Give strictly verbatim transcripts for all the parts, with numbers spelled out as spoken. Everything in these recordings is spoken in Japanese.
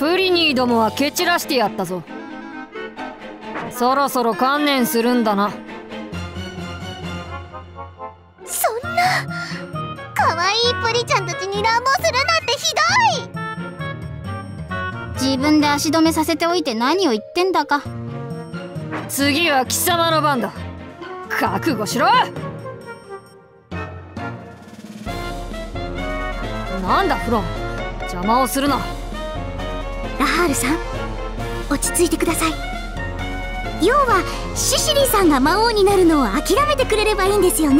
プリニーどもは蹴散らしてやったぞ。そろそろ観念するんだな。 そんな可愛いプリちゃんたちに乱暴するなんてひどい。 自分で足止めさせておいて何を言ってんだか。 次は貴様の番だ。覚悟しろ。なんだフロン、邪魔をするな。 ラハールさん、落ち着いてください。要はシシリーさんが魔王になるのを諦めてくれればいいんですよね。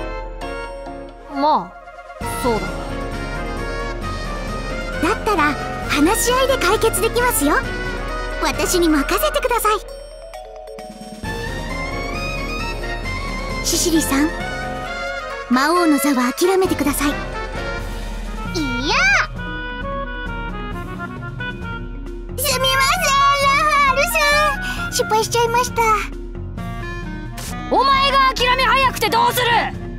まあそうだ。 だったら話し合いで解決できますよ。私に任せてください。シシリーさん、魔王の座は諦めてください。いや、すみません、ラハールさん、失敗しちゃいました。 お前が諦め早くてどうする。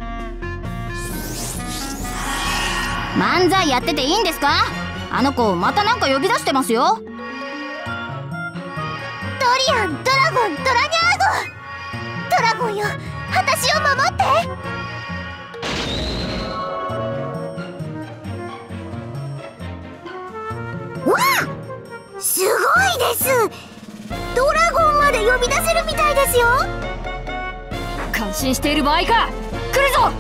漫才やってていいんですか？あの子またなんか呼び出してますよ。 ドリアン、ドラゴン、ドラニャーゴ。ドラゴンよ、私を守って。わあ、すごいです。ドラゴンまで呼び出せるみたいですよ。 感心している場合か。来るぞ。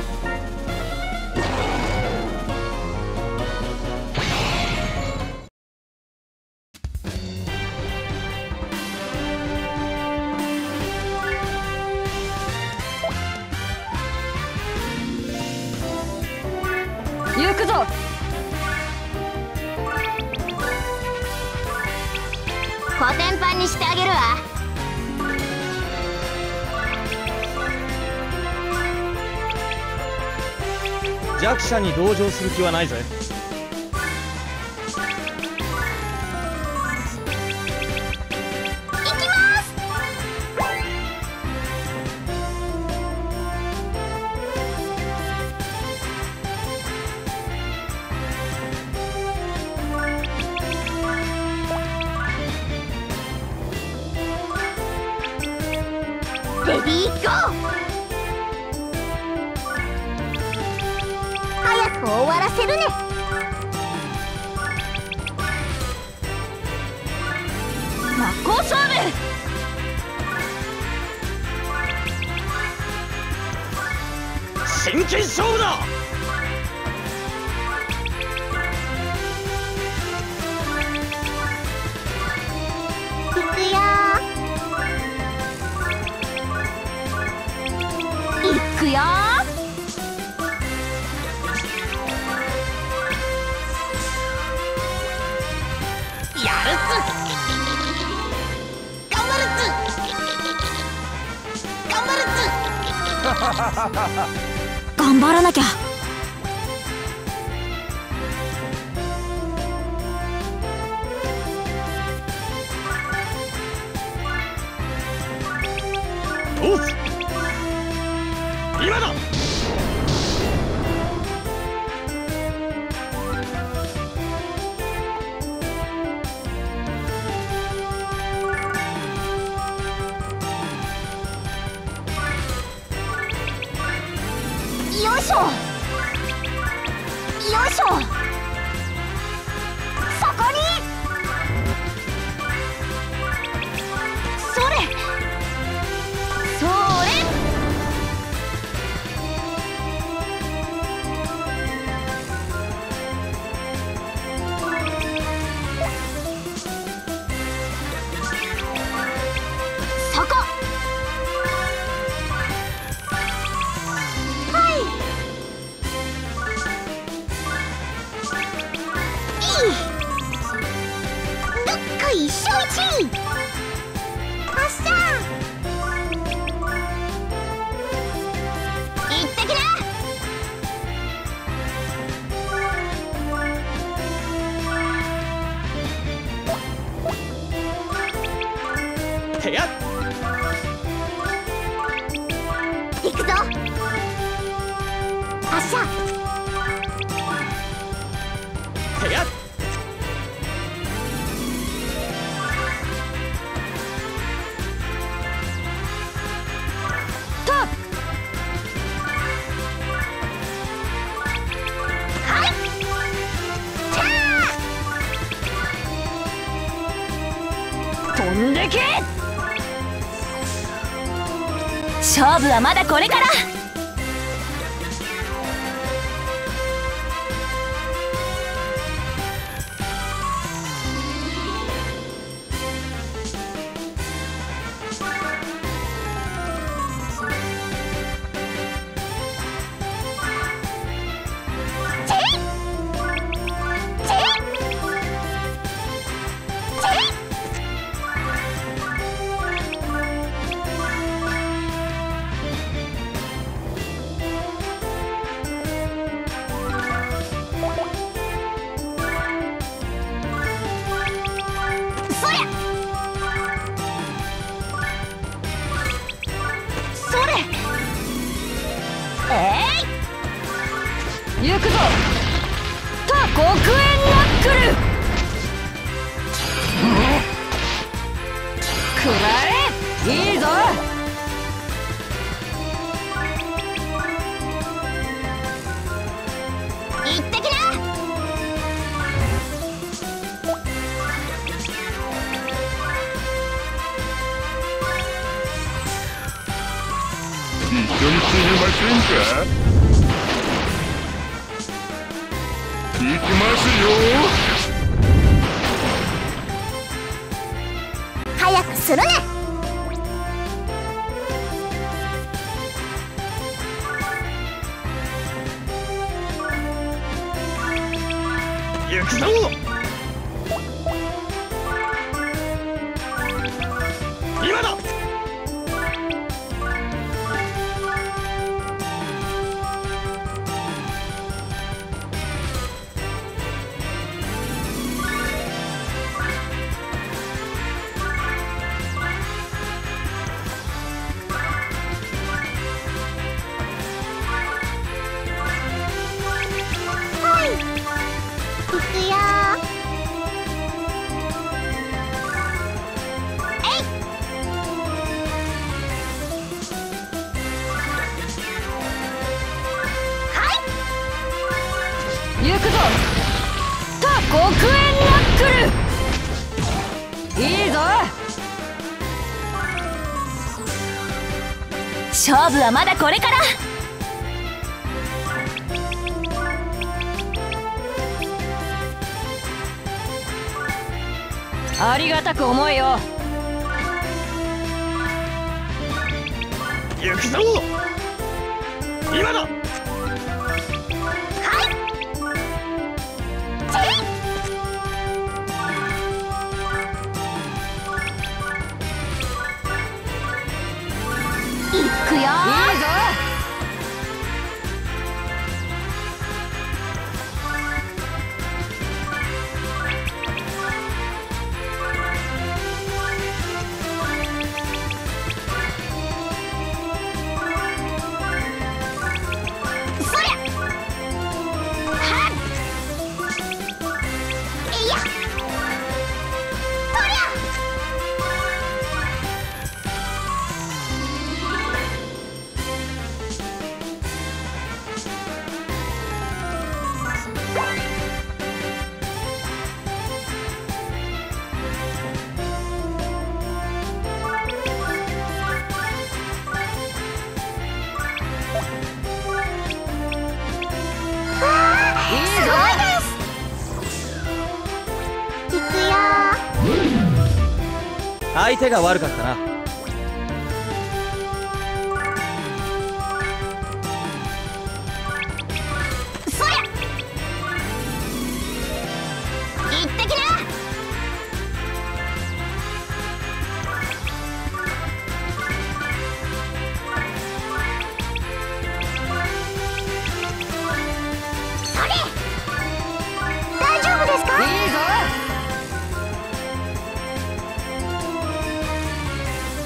行くぞ。 コテンパンにしてあげるわ。 弱者に同情する気はないぜ。 行きます。レディーゴー。早く終わらせるね。 真っ向勝負。 真剣勝負だ。 行くよー。 いくよー。 やるっつ。頑張るっつ。頑張るっつ。 頑張らなきゃ。 どうす。今だ。 よいしょ。よいしょ。そこに。それ。それ。そこ。どっこいしょいち。発射。いってきな。 てやっ。 行くぞ。発射。 てやっ。 撃。 勝負はまだこれから。 行くぞ。他黒煙ナックル。食らえ。いいぞ。 行ってきな。 一緒に死にませんか。行きますよ。 早くするね。 行くぞ。今だ。 行くよ。えい。はい。 行くぞ。他黒煙ナックル。いいぞ。 勝負はまだこれから。 ありがたく思えよ。 行くぞ。今だ。 はい。 行くよ。 いいぞ。 相手が悪かったな。 そりゃ。行ってきな。 それ。大丈夫ですか。 いいぞ。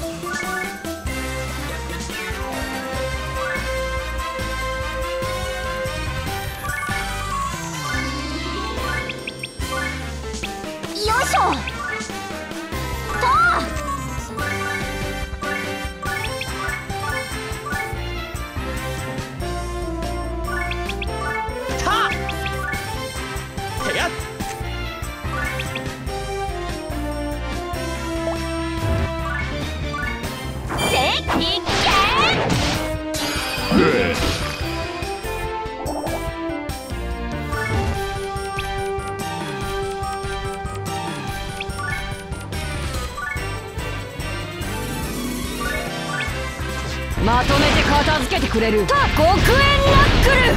まとめて片付けてくれる。他極限ナックル。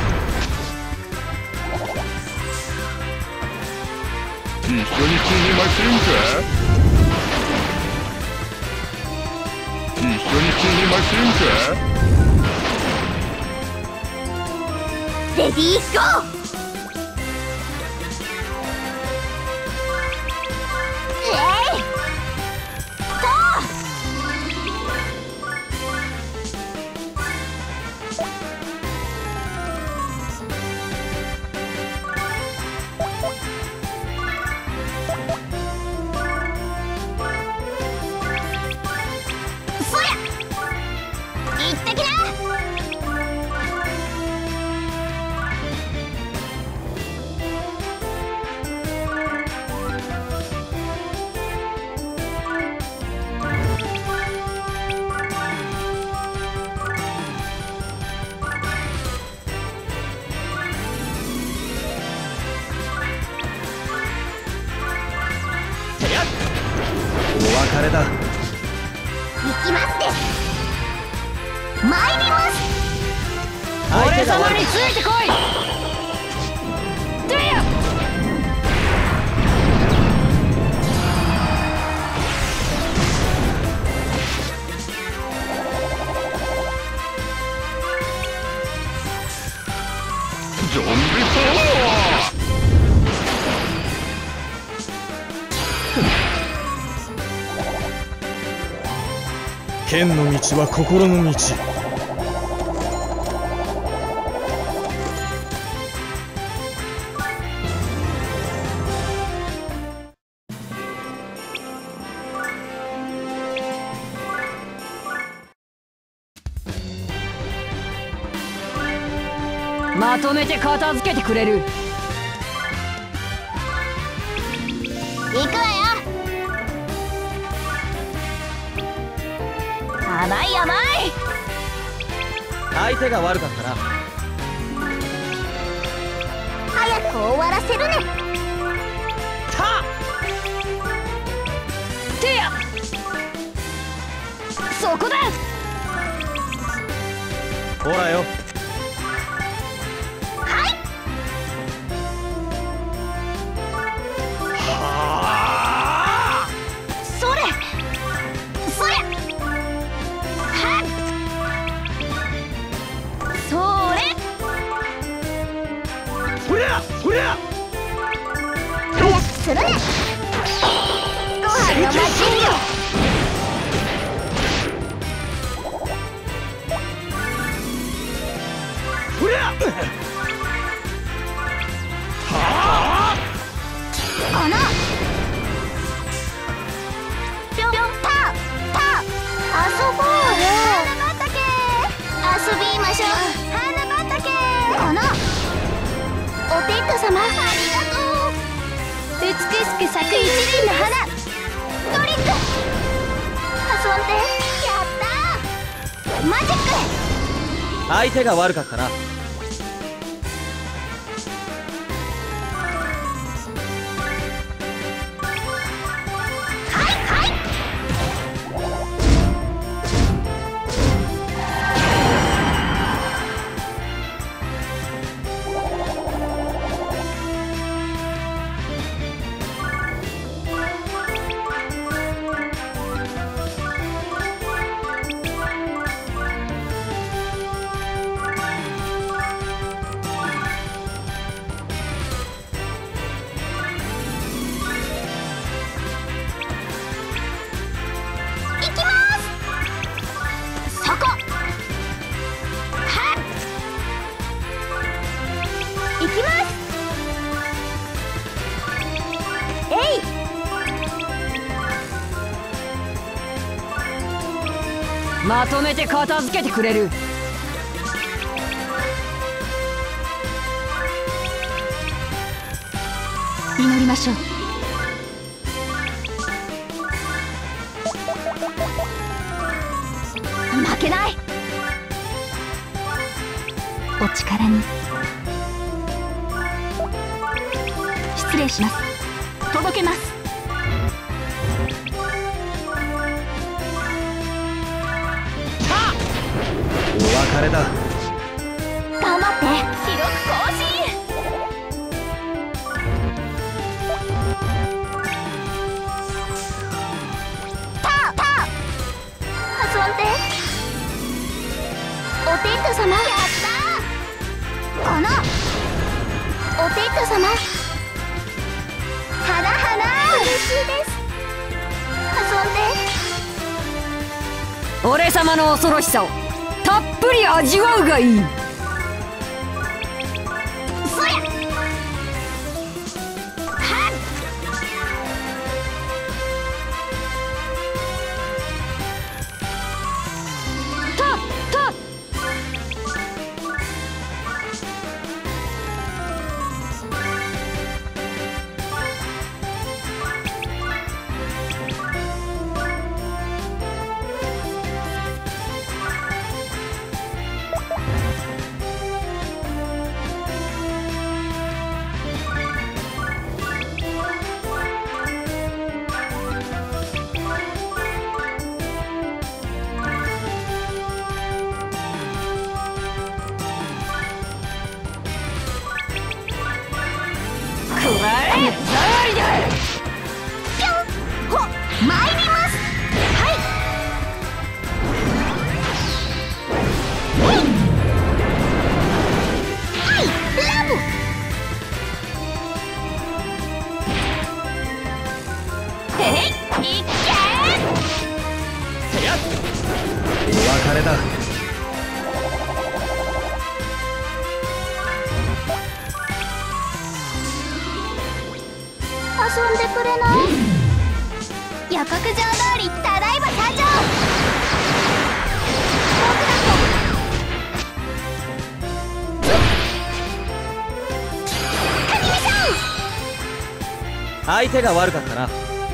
一緒に死にませんか。一緒に死にませんか。 レディーゴー。えいとそりゃ行ってきな。 お別れだ。 行きますです。参ります。 俺様についてこい。てやゾンビパワー。 剣の道は心の道。 まとめて片付けてくれる。 行くわよ。甘い甘い。 相手が悪かったな。 早く終わらせるね。 たてやそこだ。 ほらよ。 それそりゃはっそれそりゃそりゃするね。ご飯のマシンよ。 そりゃこのぴょんぴょんパーパー遊ぼうよ。花畑遊びましょう。花畑このお天道様ありがとう。美しく咲く一輪の花トリック遊んでやったー。マジック相手が悪かったな。 まとめて片付けてくれる。 祈りましょう。負けない。お力に。失礼します。届けます。 別れだ。 頑張って。 記録更新。 パーパー遊んで。お天道様、やったー。このお天道様、花花嬉しいです。遊んで。 俺様の恐ろしさをたっぷり味わうがいい。 そやはっ。 たたくらえざわりだ。 ぴょんほ参ります。はいはいラブ。 へへいっけお別れだ。 遊んでくれない？予告状通りただいま参上。僕だとカニミさん。 相手が悪かったな。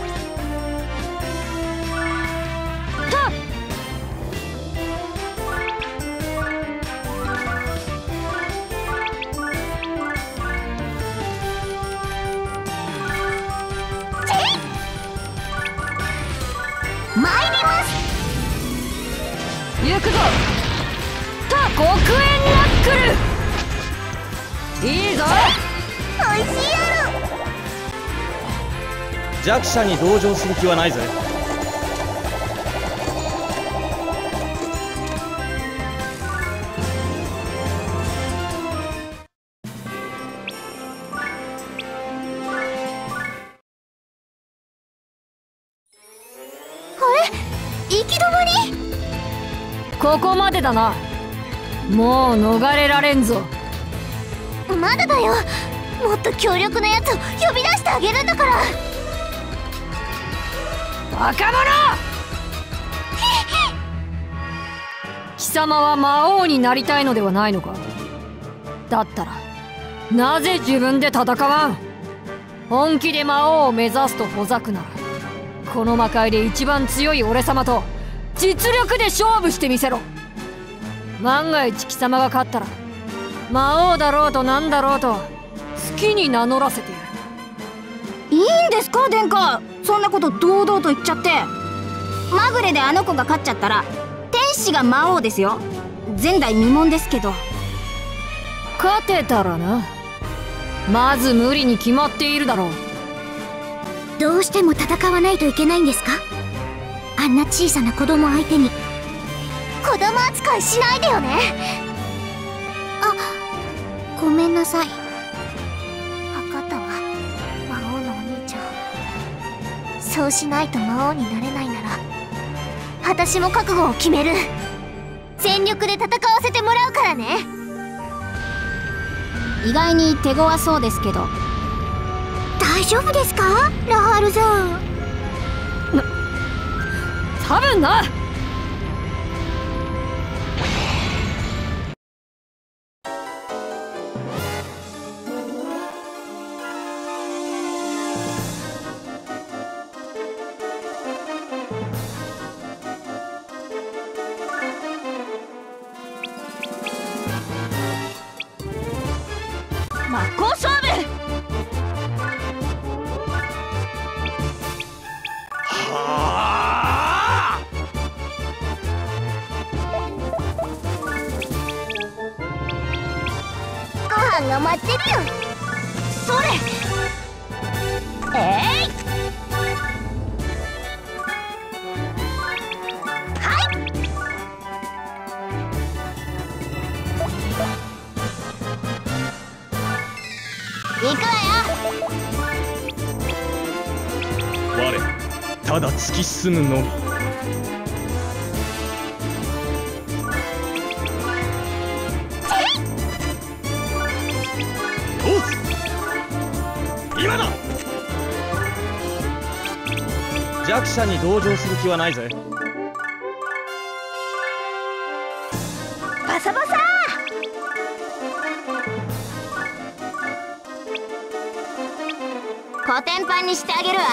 参ります。 行くぞ。た黒煙ナックル。いいぞ。 おいしいやろ。 弱者に同情する気はないぜ。 行き止まり。 ここまでだな。もう逃れられんぞ。 まだだよ。もっと強力なやつを呼び出してあげるんだから。 バカ者。貴様は魔王になりたいのではないのか。だったらなぜ自分で戦わん。本気で魔王を目指すとほざくなら、この魔界で一番強い俺様と実力で勝負してみせろ。万が一貴様が勝ったら、魔王だろうとなんだろうと好きに名乗らせてやる。 いいんですか殿下、そんなこと堂々と言っちゃって。まぐれであの子が勝っちゃったら天使が魔王ですよ。前代未聞ですけど。 勝てたらな。まず無理に決まっているだろう。 どうしても戦わないといけないんですか？あんな小さな子供相手に。子供扱いしないでよね。あ、ごめんなさい。分かったわ、魔王のお兄ちゃん。そうしないと魔王になれないなら、私も覚悟を決める。全力で戦わせてもらうからね。 意外に手強そうですけど。 大丈夫ですか、ラハールさん。 多分な。真っ向勝負。 さんが待ってるよ。 それえい、 行くわよ。 我ただ突き進むのみ。おう、今だ。弱者に同情する気はないぜ。 バサバサコテンパンにしてあげるわ。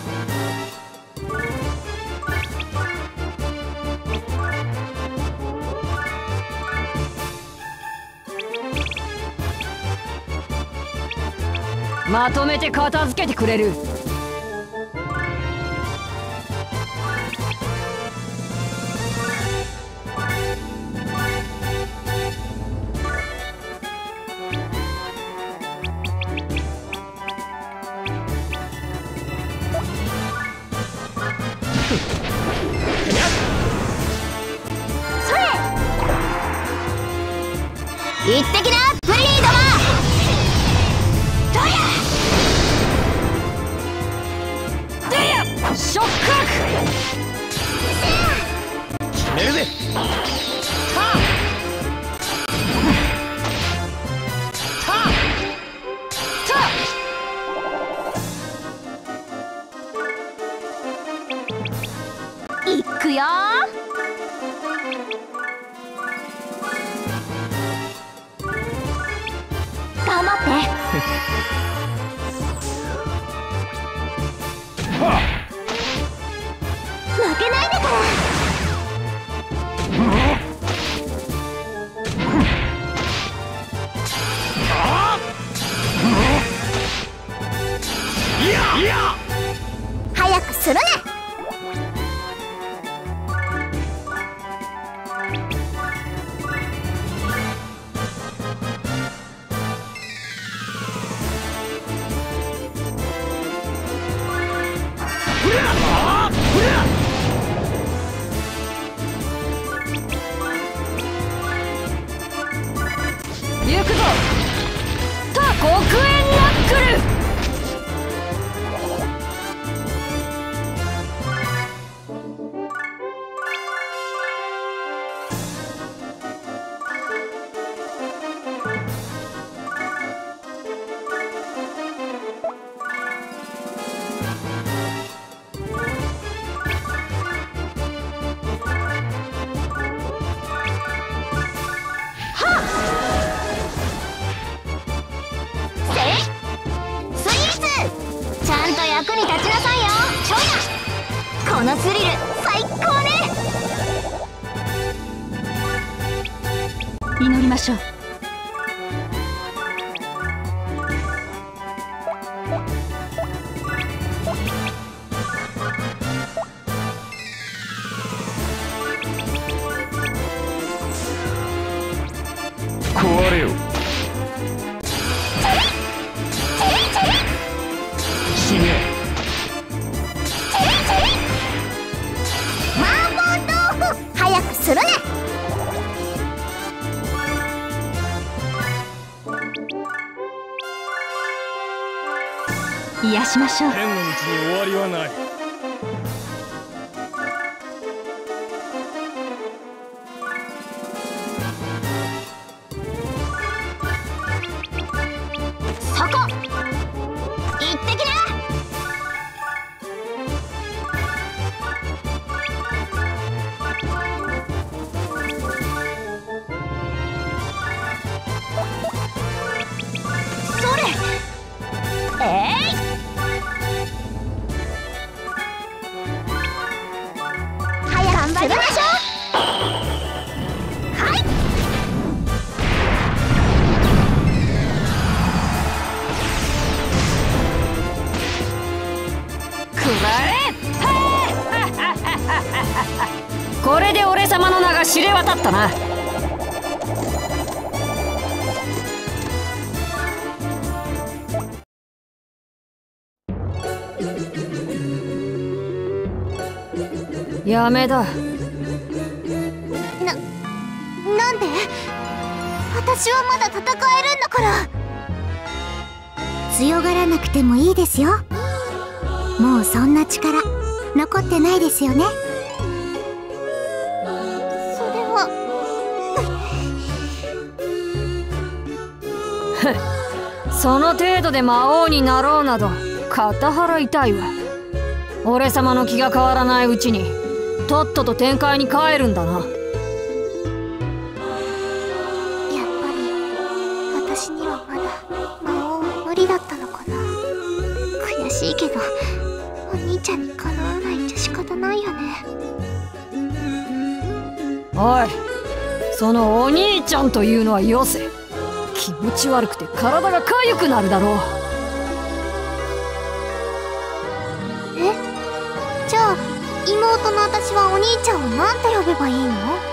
まとめて片付けてくれる。 行ってきなプリリーども。どやどや触覚決めるぜ。 行くよ。頑張って。負けないでから。 いやいや、 早くするね。 行くぞ。他黒煙ナックル。 ちゃんと役に立ちなさいよ。ちょいな。このスリル最高ね。祈りましょう。 壊れよ。死ね。 麻婆豆腐早くするね。 癒しましょう。 天の道に終わりはない。 そこ行ってきな。それえい、 早く頑張りましょう。はい。 くらえ。これで俺様の名が知れ渡ったな。 やめだ。 な、なんで？私はまだ戦えるんだから。強がらなくてもいいですよ。もうそんな力残ってないですよね。それはその程度で魔王になろうなど肩腹痛いわ。俺様の気が変わらないうちにとっとと天界に帰るんだな。 やっぱり私にはまだ魔王は無理だったのかな。悔しいけどお兄ちゃんにかなわないんじゃ仕方ないよね。 おい、そのお兄ちゃんというのはよせ。気持ち悪くて体が痒くなるだろう。 え？じゃあ妹の私はお兄ちゃんを何て呼べばいいの？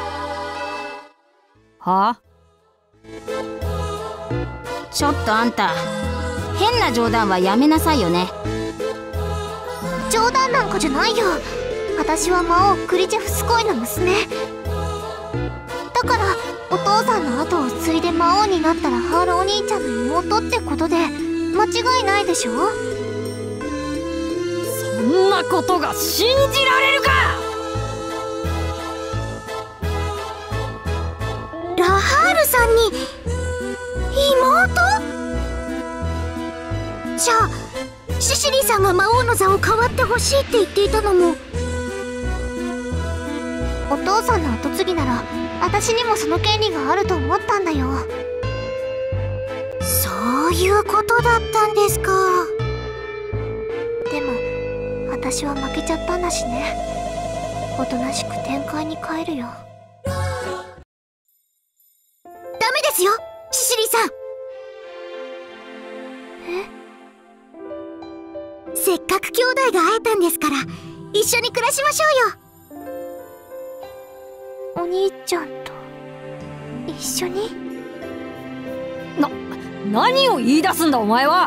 は？ ちょっとあんた、変な冗談はやめなさいよね。 冗談なんかじゃないよ。私は魔王クリチェフスコイの娘だから、お父さんの後を継いで魔王になったらハールお兄ちゃんの妹ってことで間違いないでしょ？ そんなことが信じられるか！ ラハールさんに妹？じゃあシシリーさんが魔王の座を代わってほしいって言っていたのも。お父さんの後継ぎなら私にもその権利があると思ったんだよ。そういうことだったんですか。でも私は負けちゃったんだしね。おとなしく天界に帰るよ。ダメですよ、シシリーさん。え？せっかく兄弟が会えたんですから一緒に暮らしましょうよ。お兄ちゃんと一緒に？ な、何を言い出すんだお前は。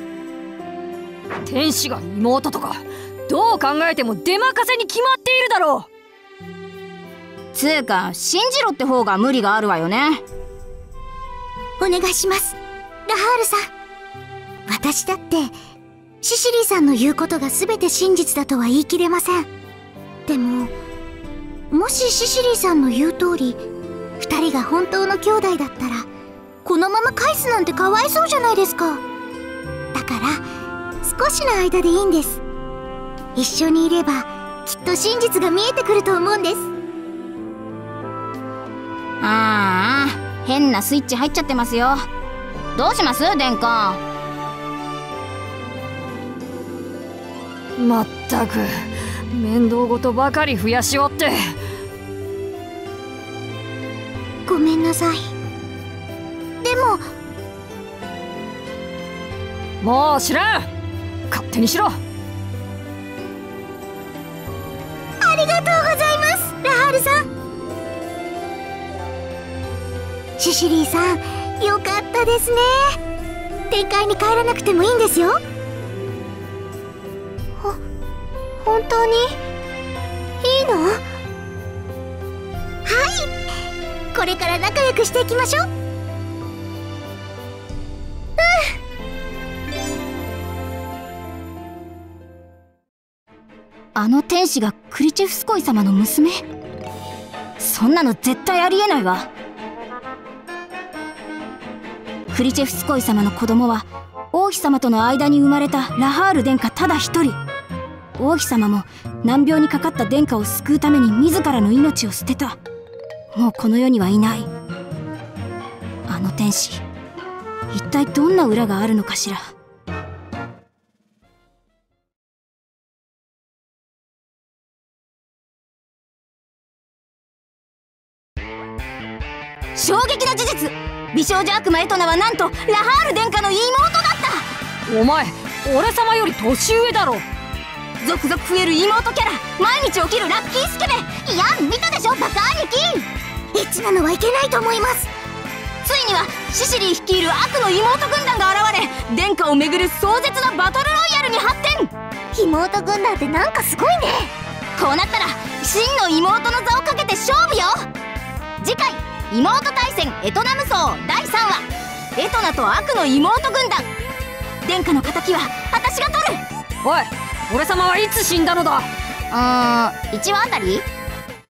天使が妹とかどう考えても出任せに決まっているだろう。 つうか信じろって方が無理があるわよね。 お願いします、ラハールさん。私だってシシリーさんの言うことが全て真実だとは言い切れません。でももしシシリーさんの言う通り二人が本当の兄弟だったらこのまま返すなんてかわいそうじゃないですか。だから少しの間でいいんです。一緒にいればきっと真実が見えてくると思うんです。 ああ、変なスイッチ入っちゃってますよ。どうします殿下。 まったく面倒事ばかり増やしおって。 ごめんなさい。でももう知らん。勝手にしろ。 ありがとうございます、ラハールさん。シシリーさん、よかったですね。天界に帰らなくてもいいんですよ。ほ、本当にいいの？はい、これから仲良くしていきましょう。 あの天使がクリチェフスコイ様の娘？そんなの絶対ありえないわ。クリチェフスコイ様の子供は王妃様との間に生まれたラハール殿下ただ一人。王妃様も難病にかかった殿下を救うために自らの命を捨てた。もうこの世にはいない。あの天使、一体どんな裏があるのかしら。衝撃の事実、美少女悪魔エトナはなんとラハール殿下の妹だった。 お前俺様より年上だろ。 続々増える妹キャラ、毎日起きるラッキースケベ。いや、見たでしょバカ兄貴。 エッチなのはいけないと思います。 ついにはシシリー率いる悪の妹軍団が現れ、殿下をめぐる壮絶なバトルロイヤルに発展。 妹軍団ってなんかすごいね。 こうなったら真の妹の座をかけて勝負よ。次回妹対戦エトナ無双だいさんわ、エトナと悪の妹軍団。殿下の敵は私が取る。 おい、俺様はいつ死んだのだ。 うーんいちわあたり